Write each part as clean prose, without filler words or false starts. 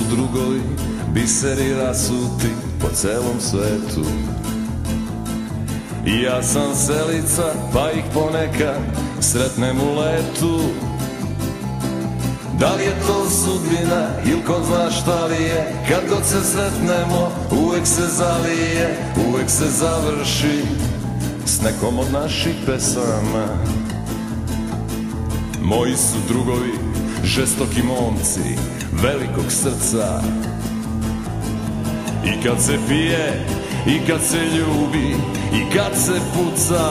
drugovi, biseri rasuti po celom svetu. I ja sam selica, pa ih ponekad sretnem u letu. Da li je to sudbina ili ko zna šta li je, kad god se sretnemo uvek se zalije, uvek se završi s nekom od naših pesama. Moji su drugovi žestoki momci velikog srca. I kad se pije, i kad se ljubi, i kad se puca,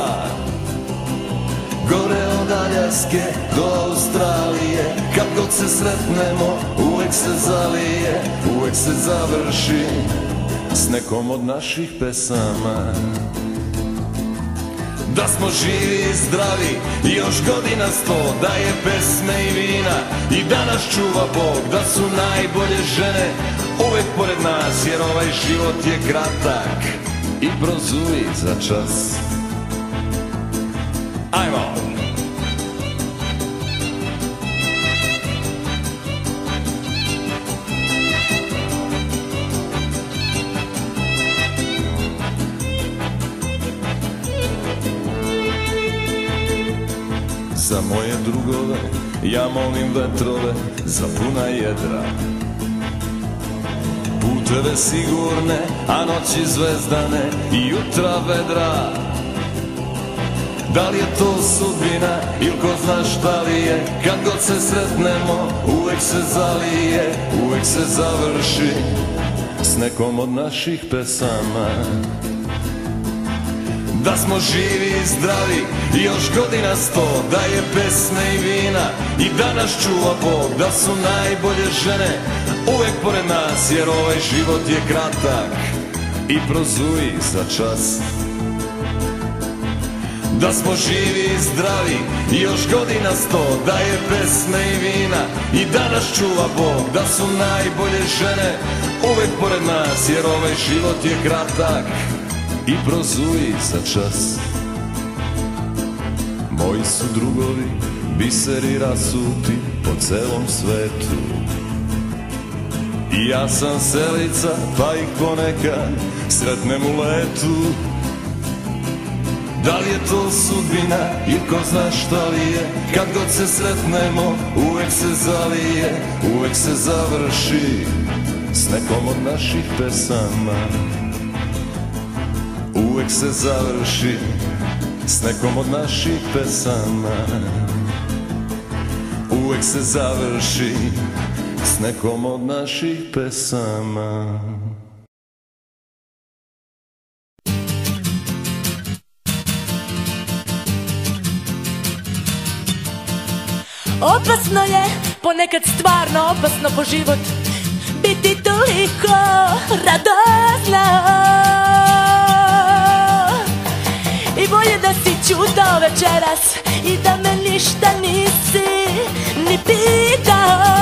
gore od Aljaske do Australije, kad god se sretnemo uvek se zalije, uvek se završi s nekom od naših pesama. Da smo živi i zdravi i još godina 100, da je pesme i vina i da nas čuva Bog, da su najbolje žene uvek pored nas, jer ovaj život je kratak i prozuji za čas. Ajmo! Za moje drugove ja molim vetrove za puna jedra, puteve sigurne, a noći zvezdane i jutra vedra. Da li je to sudbina ili ko zna šta li je, kad god se sretnemo uvek se zalije, uvek se završi s nekom od naših pesama. Da smo živi i zdravi i još godina 100, da je pesme i vina i da nas čuva Bog, da su najbolje žene uvek pored nas, jer ovaj život je kratak i prozuji za čas. Da smo živi i zdravi i još godina 100, da je pesme i vina i da nas čuva Bog, da su najbolje žene uvek pored nas, jer ovaj život je kratak i prozuji za čas. Moji su drugovi biseri rasuti po celom svetu. I ja sam selica, pa ih ponekad sretnem u letu. Da li je to sudbina ili ko zna šta li je, kad god se sretnemo uvek se zalije, uvek se završi s nekom od naših pesama. Uvek se završi s nekom od naših pesama. Uvek se završi s nekom od naših pesama. Opasno je, ponekad stvarno opasno po život, biti toliko radosna. I bolje da si ćutao večeras i da me ništa nisi ni pitao.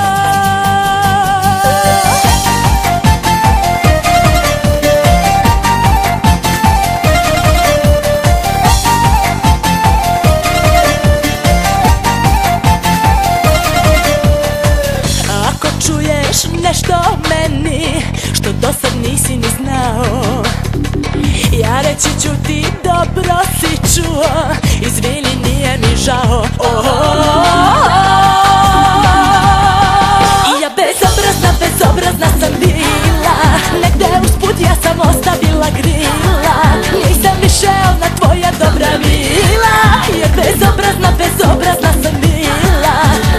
Ako čuješ nešto o meni što dosad nisi ni znao, ja reći ću ti dobro si čuo, izvini nije mi žao. Ja bezobrazna sam bila, negde usput ja sam ostavila grila. Nisam više ona tvoja dobra mila, jer bezobrazna sam bila.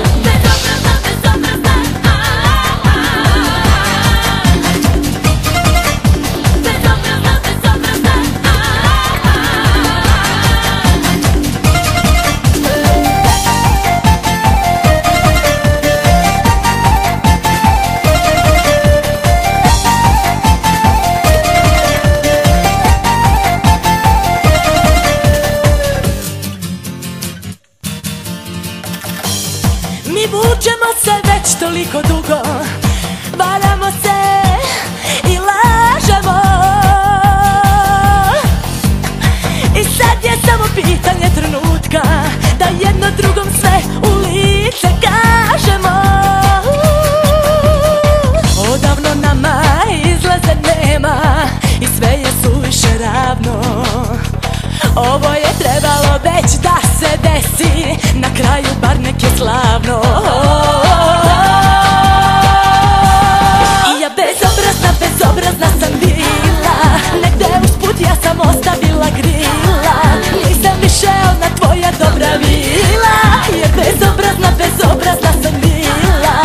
Mi vučemo se već toliko dugo, varamo se i lažemo, i sad je samo pitanje trenutka da jedno drugom sve u lice kažemo. Ovo je trebalo već da se desi, na kraju bar nek je slavno. I ja bezobrazna sam bila, negde usput ja sam ostavila grila. Nisam više ona tvoja dobra vila, jer bezobrazna sam bila.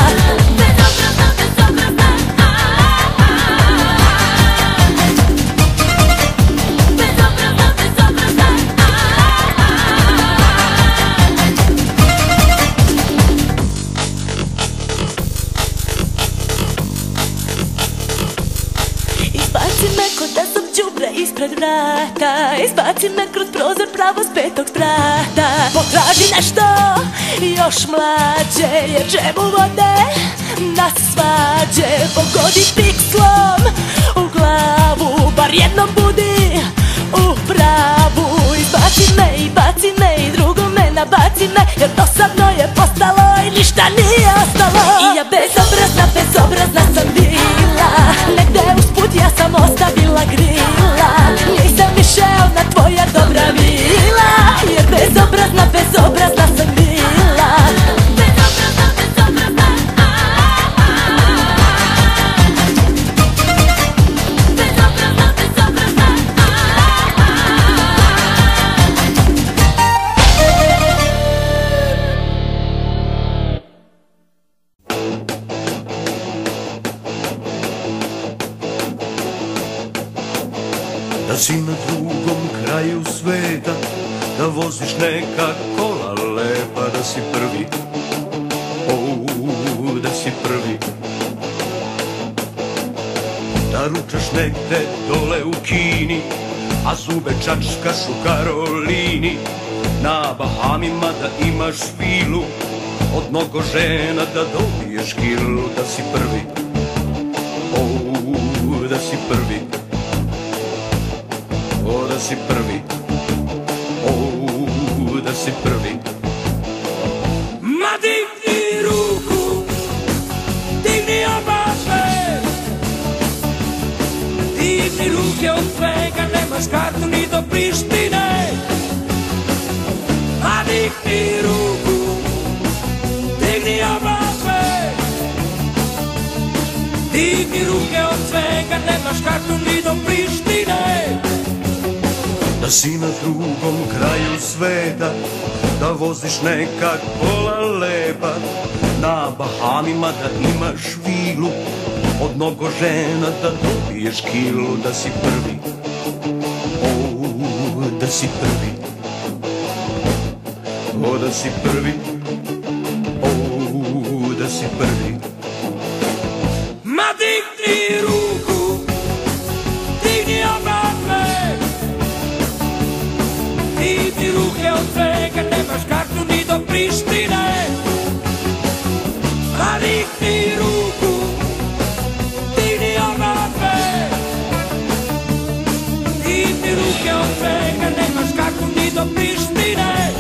Izbaci me ko da sam đubre ispred vrata, izbaci me kroz prozor pravo s 5. sprata. Potraži nešto još mlađe, jer čemu vode nas svađe. Pogodi pikslom u glavu, bar jednom budi u pravu. Izbaci me i drugo me nabaci me, jer dosadno je postalo i ništa nije ostalo. I ja bezobrazna sam bila, negde usput ja sam ostavila grila. Nisam više ona tvoja dobra vila, jer bezobrazna sam bila. Da si na drugom kraju sveta, da voziš neka kola lepa, da si prvi, da si prvi. Da ručaš negde dole u Kini, a zube čačkaš u Karolini. Na Bahamima da imaš vilu, od mnogo žena da dobiješ kilu. Da si prvi, da si prvi. Da si prvi, da si prvi. Ma digni ruku, digni oba sve, digni ruke od svega, nemaš kartu ni do Prištine. Ma digni ruku, digni oba sve, digni ruke od svega, nemaš kartu ni do Prištine. Da si na drugom kraju sveta, da voziš neka kola lepa. Na Bahamima da imaš vilu, od mnogo žena da dobiješ kilu. Da si prvi, da si prvi. Da si prvi, da si prvi. Ma digni ruku, digni oba sve, digni ruke od svega, nemaš kartu ni do Prištine. A digni ruku, digni oba sve, digni ruke od svega, nemaš kartu ni do Prištine.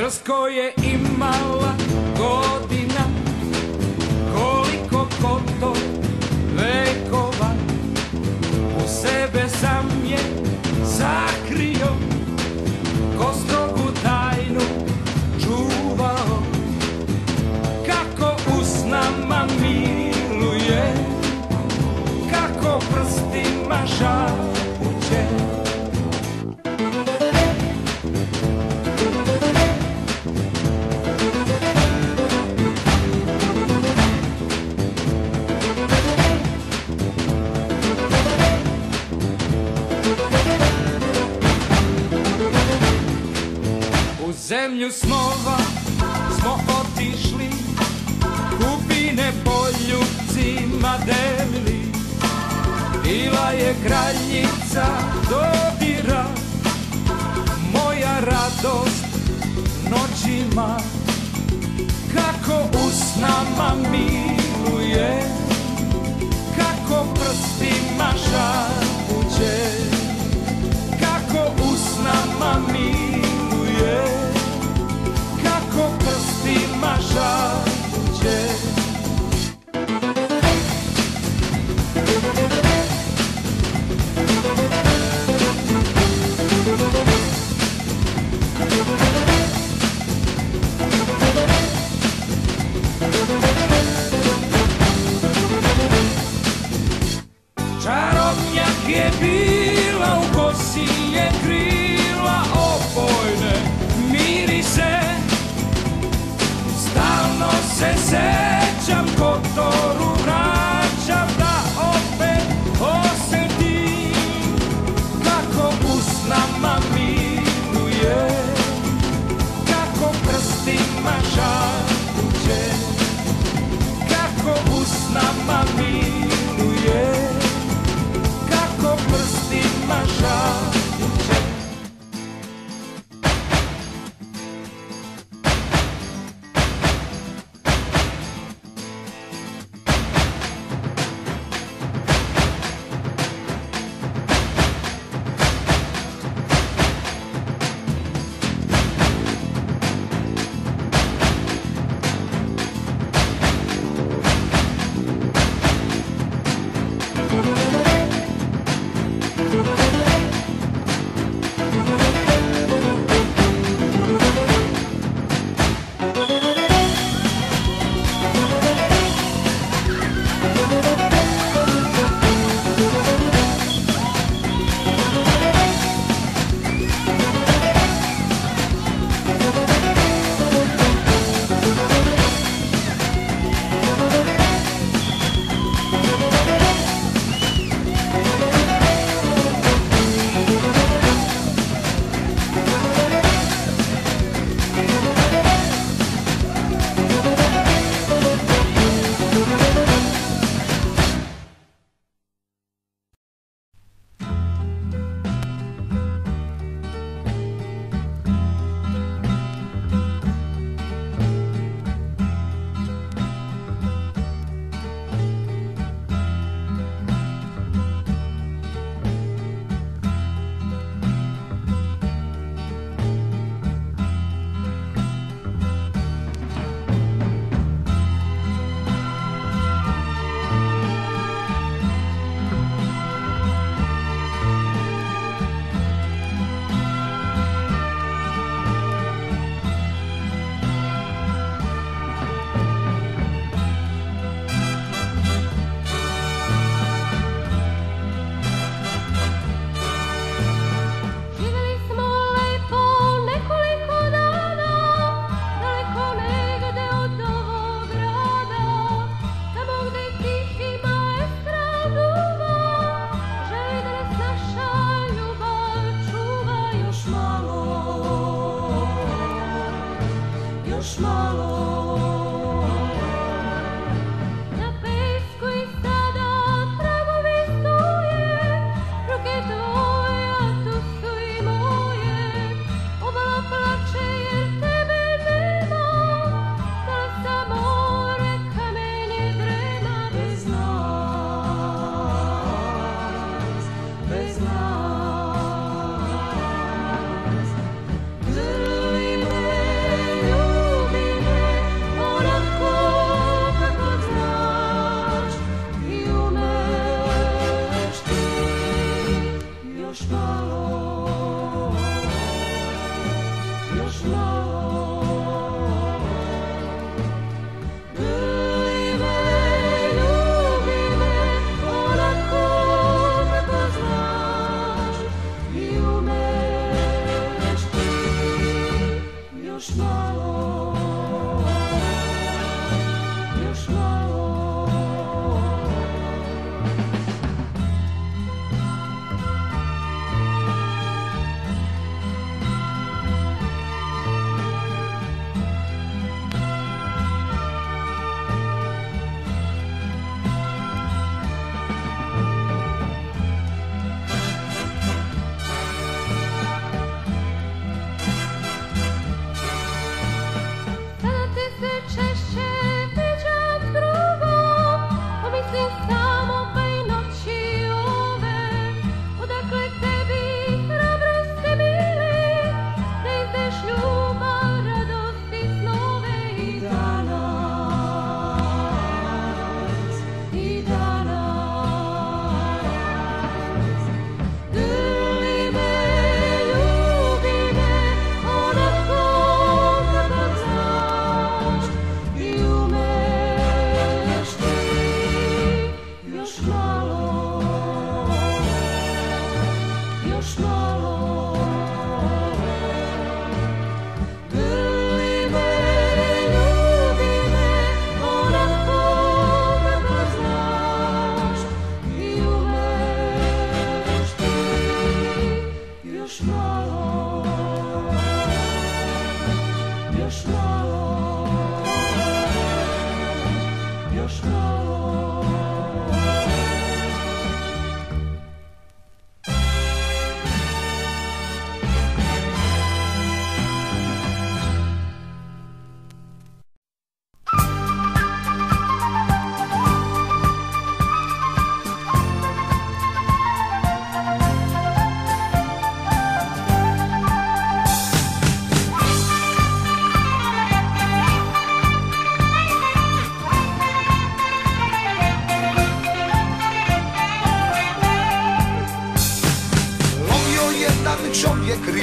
drsko je imala godina, koliko koto vekova, u sebe sam je zakrio, ko strogu tajnu čuvao, kako usnama miluje, kako prstima šapuće. U zemlju snova smo otišli, kupine poljupcima delili, bila je kraljica dodira, moja radost noćima, kako usnama miluje, kako prstima šapuće, kako usnama miluje, kako prstima šapuće. Čarobnjak je bila, u kosi je krila opojne mirise, stalno se sećam, Kotoru vraćam da opet osetim, kako usnama miluje, kako prstima šapuće, kako usnama miluje, kako prstima šapuće.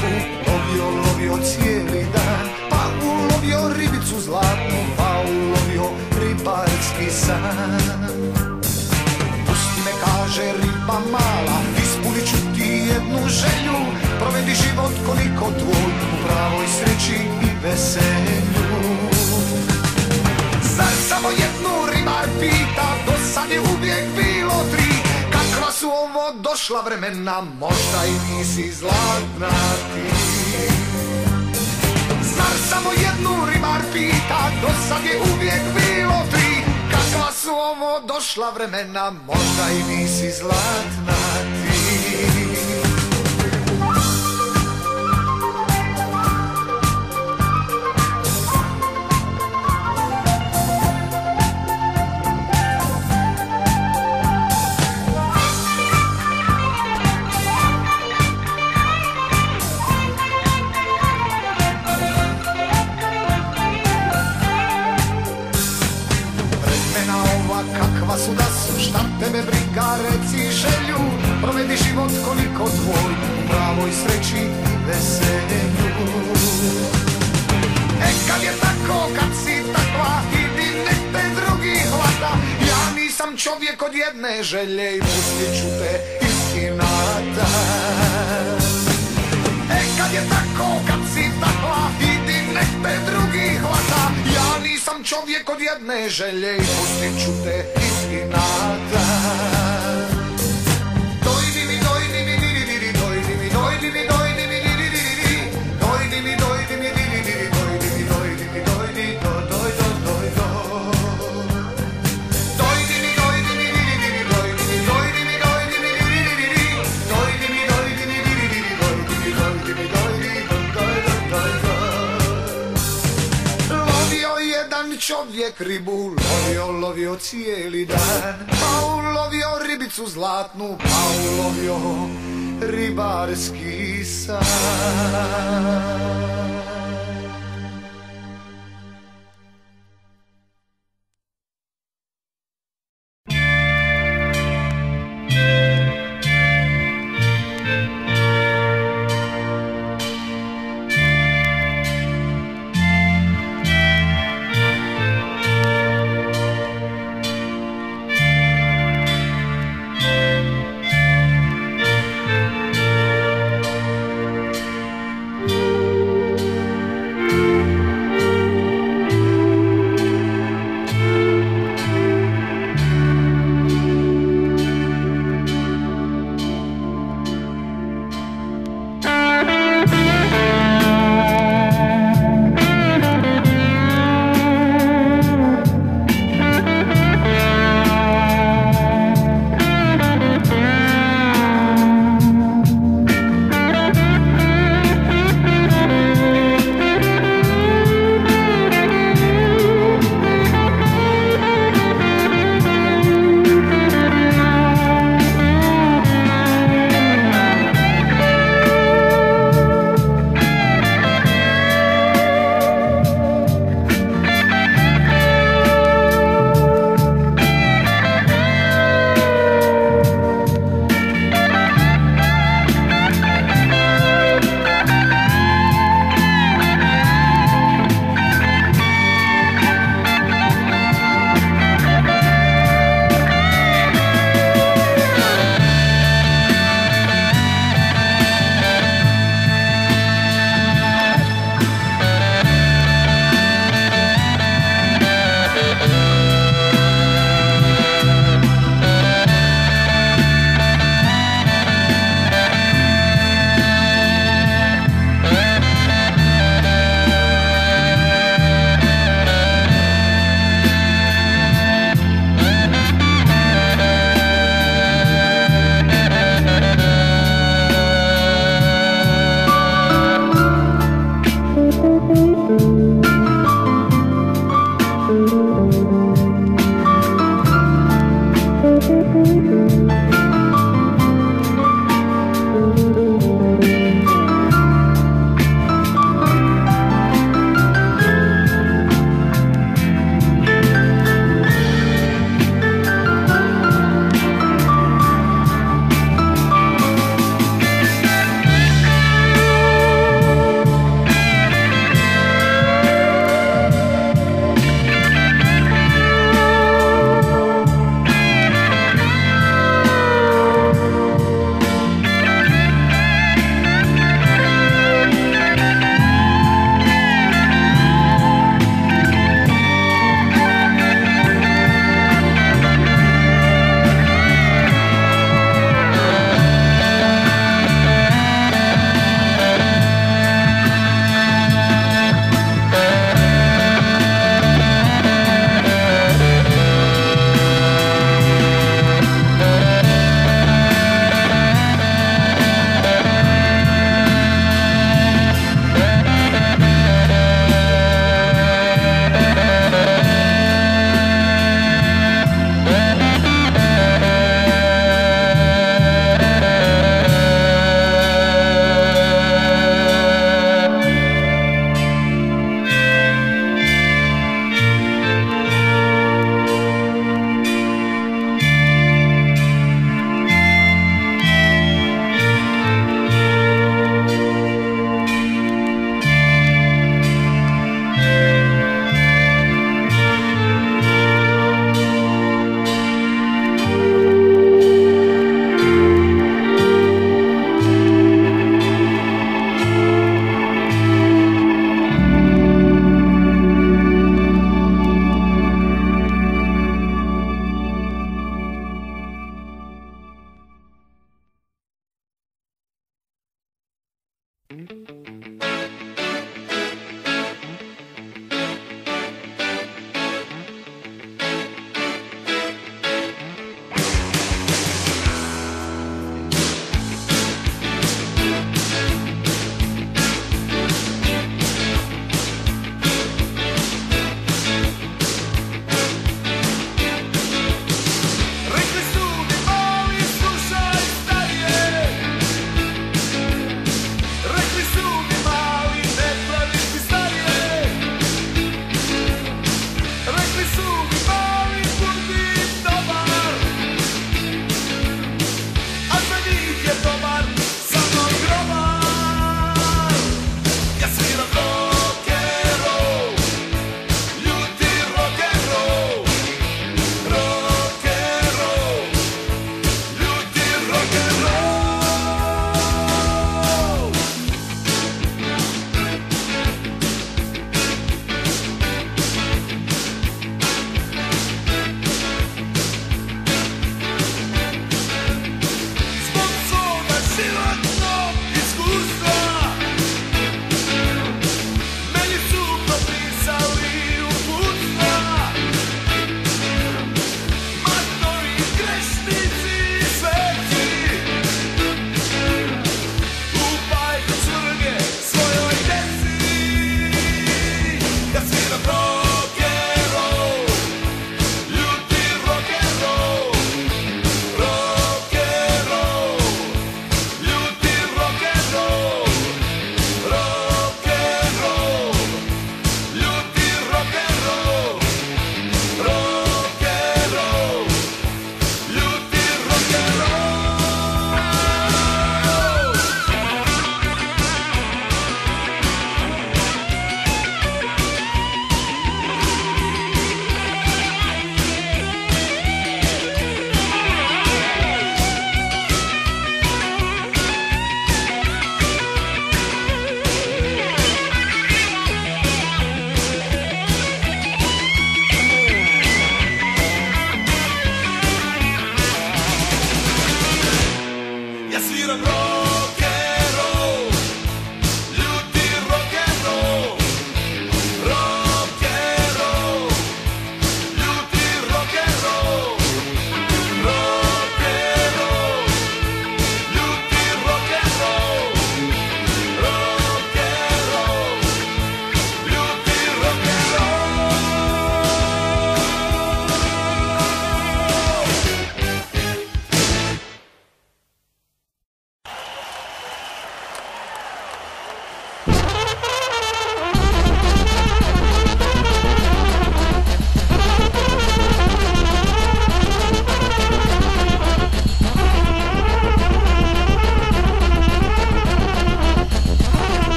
ribu, lovio cijeli dan, pa ulovio ribicu zlatnu, pa ulovio ribarski san. Pusti me, kaže riba mala, ispunit ću ti jednu želju, provedi život koliko tvoj u pravoj sreći i veselju. Zar samo jednu ribar pita, do sad je uvijek bilo tri, kakva su ovo došla vremena, možda i nisi zlatna ti. Zar samo jednu ribar pita, do sad je uvijek bilo tri, kakva su ovo došla vremena, možda i nisi zlatna ti. Kakva su da su, šta tebe briga, reci želju, provedi život koliko tvoj u pravoj sreći i veselju. Kad je tako, kad si takva, idi nek te drugi hvata, ja nisam čovjek od jedne želje i pustit ću te istinata. Kad je tako, kad si takva, idi nek te drugi hvata, ja nisam čovjek od jedne želje i pustit ću te istinata. Dojdi mi, dojdi mi, didi, dojdi mi, dojdi mi, dojdi mi, didi, dojdi mi, dojdi mi, didi, dojdi mi, dojdi mi, dojdi, doj, doj, doj. Dojdi mi, dojdi mi, didi, dojdi mi, dojdi mi, dojdi mi, didi, dojdi mi, dojdi mi, didi, dojdi mi, dojdi mi, dojdi, doj, doj, doj. Lovio jedan čovjek ribu, lovio cijeli dan, pa ulovio ribicu zlatnu, pa ulovio ribarski san.